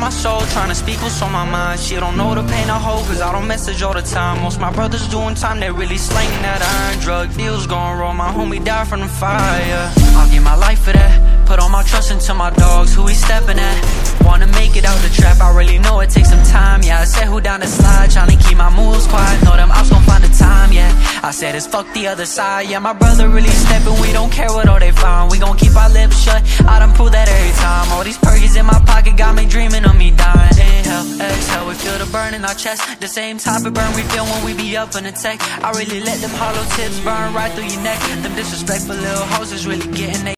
my soul, trying to speak what's on my mind. She don't know the pain I hold, cause I don't message all the time. Most my brothers doing time, they really slanging that iron. Drug deals going wrong, my homie died from the fire. I'll give my life for that, put all my trust into my dogs, who he stepping at. Wanna make it out the trap, I really know it takes some time. Yeah, I said who down the slide, trying to keep my moves quiet. Know them ops gon' find the time, yeah. I said it's fuck the other side, yeah. My brother really stepping, we don't care what all they find. We gon' keep our lips shut, I done prove that every time. All these perkies in my pocket got me dreaming of me dying. Inhale, exhale, we feel the burn in our chest. The same type of burn we feel when we be up in the tech. I really let them hollow tips burn right through your neck. Them disrespectful little hoes is really getting they